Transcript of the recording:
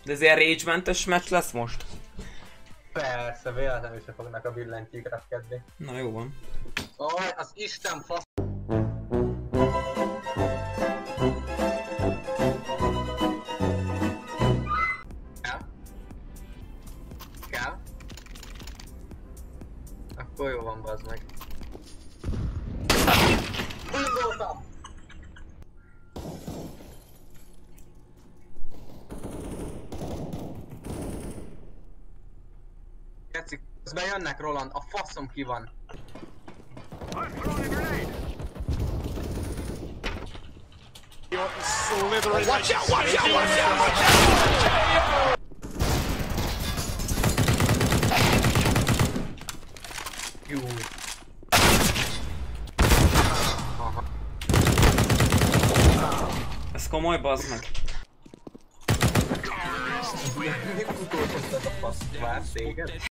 De ez ilyen rage-mentes meccs lesz most? Persze, véletlenül se fognak a billentyűk repkedni. Na jó van. Aj, az Isten fasz... Kell? Akkor jó van, bazd meg. Gondoltam! Geci, közben jönnek, Roland, a faszom ki van. Watch out, watch out, watch out, watch out! Jó. Ez komoly, bazd meg. Mindig utolsó a fasz vár téged?